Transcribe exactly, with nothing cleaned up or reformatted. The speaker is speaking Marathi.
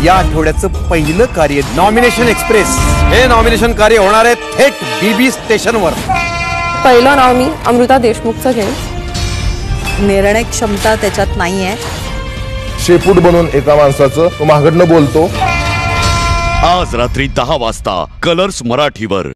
या आठवड्याचं पहिलं कार्य नॉमिनेशन एक्सप्रेस. हे नॉमिनेशन कार्य होणार आहे थेट बीबी स्टेशनवर. पहिलं नाव मी अमृता देशमुखचं घेईन. निर्णय क्षमता त्याच्यात नाहीये. शेपूट बनून एका माणसाचं तो मागडनं बोलतो. आज रात्री दहा वाजता कलर्स मराठीवर.